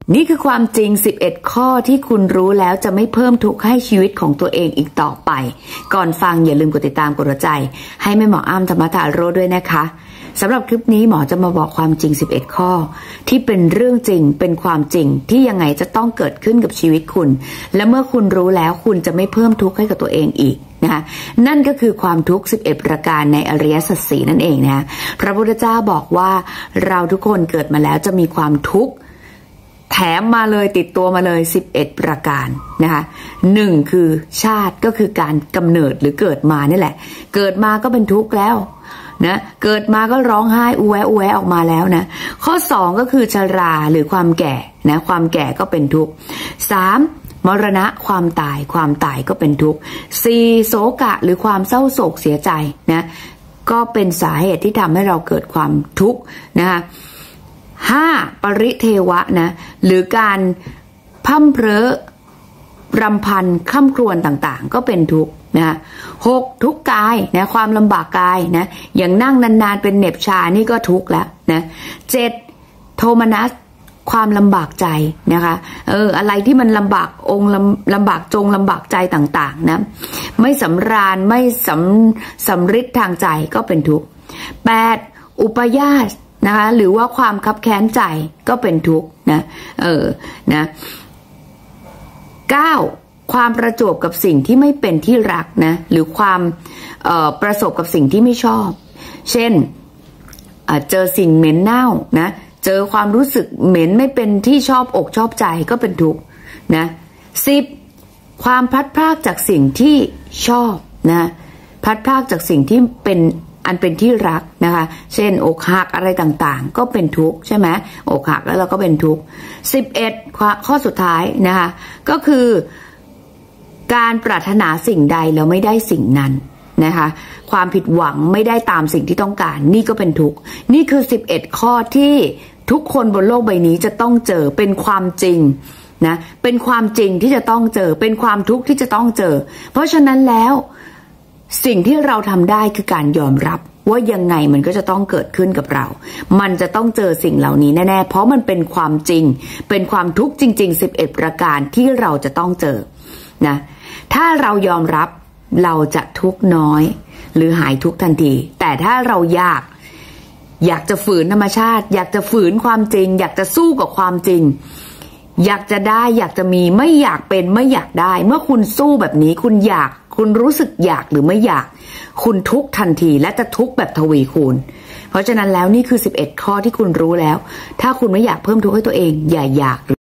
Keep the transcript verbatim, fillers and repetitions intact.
นี่คือความจริงสิบเอ็ดข้อที่คุณรู้แล้วจะไม่เพิ่มทุกข์ให้ชีวิตของตัวเองอีกต่อไปก่อนฟังอย่าลืมกดติดตามกดหัวใจให้แม่หมออ้ำธรรมทาโร่ด้วยนะคะสำหรับคลิปนี้หมอจะมาบอกความจริงสิบเอ็ดข้อที่เป็นเรื่องจริงเป็นความจริงที่ยังไงจะต้องเกิดขึ้นกับชีวิตคุณและเมื่อคุณรู้แล้วคุณจะไม่เพิ่มทุกข์ให้กับตัวเองอีกนะคะนั่นก็คือความทุกข์สิบเอ็ดประการในอริยสัจสี่นั่นเองนะคะพระพุทธเจ้าบอกว่าเราทุกคนเกิดมาแล้วจะมีความทุกข์แถมมาเลยติดตัวมาเลยสิบเอ็ดประการนะคะหนึ่งคือชาติก็คือการกำเนิดหรือเกิดมานี่แหละเกิดมาก็เป็นทุกข์แล้วนะเกิดมาก็ร้องไห้อูแวะอูแวะออกมาแล้วนะข้อสองก็คือชราหรือความแก่นะความแก่ก็เป็นทุกข์สามมรณะความตายความตายก็เป็นทุกข์สี่โศกะหรือความเศร้าโศกเสียใจนะก็เป็นสาเหตุที่ทำให้เราเกิดความทุกข์นะคะห้าปริเทวะนะหรือการพั่มเพลอรำพันค่ำครวญต่างๆก็เป็นทุกข์นะหกทุกข์กายนะความลำบากกายนะอย่างนั่งนานๆเป็นเหน็บชานี่ก็ทุกข์แล้วนะเจ็ดโทมนัสความลำบากใจนะคะเอออะไรที่มันลำบากองค์ลำลำบากจงลำบากใจต่างๆนะไม่สำราญไม่สำสำฤทธิ์ทางใจก็เป็นทุกข์แปดอุปยาสนะคะหรือว่าความคับแค้นใจก็เป็นทุกข์นะเออนะเก้าความประจวบกับสิ่งที่ไม่เป็นที่รักนะหรือความเอ่อประสบกับสิ่งที่ไม่ชอบเช่นเจอสิ่งเหม็นเน่านะเจอความรู้สึกเหม็นไม่เป็นที่ชอบอกชอบใจก็เป็นทุกข์นะสิบความพลัดพรากจากสิ่งที่ชอบนะพลัดพรากจากสิ่งที่เป็นอันเป็นที่รักนะคะเช่นอกหักอะไรต่างๆก็เป็นทุกข์ใช่ไหมอกหักแล้วเราก็เป็นทุกข์สิบเอ็ดข้อสุดท้ายนะคะก็คือการปรารถนาสิ่งใดแล้วไม่ได้สิ่งนั้นนะคะความผิดหวังไม่ได้ตามสิ่งที่ต้องการนี่ก็เป็นทุกข์นี่คือสิบเอ็ดข้อที่ทุกคนบนโลกใบนี้จะต้องเจอเป็นความจริงนะเป็นความจริงที่จะต้องเจอเป็นความทุกข์ที่จะต้องเจอเพราะฉะนั้นแล้วสิ่งที่เราทำได้คือการยอมรับว่ายังไงมันก็จะต้องเกิดขึ้นกับเรามันจะต้องเจอสิ่งเหล่านี้แน่ๆเพราะมันเป็นความจริงเป็นความทุกข์จริงๆสิบเอ็ดประการที่เราจะต้องเจอนะถ้าเรายอมรับเราจะทุกข์น้อยหรือหายทุกข์ทันทีแต่ถ้าเราอยากอยากจะฝืนธรรมชาติอยากจะฝืนความจริงอยากจะสู้กับความจริงอยากจะได้อยากจะมีไม่อยากเป็นไม่อยากได้เมื่อคุณสู้แบบนี้คุณอยากคุณรู้สึกอยากหรือไม่อยากคุณทุกข์ทันทีและจะทุกข์แบบทวีคูณเพราะฉะนั้นแล้วนี่คือสิบเอ็ดข้อที่คุณรู้แล้วถ้าคุณไม่อยากเพิ่มทุกข์ให้ตัวเองอย่าอยาก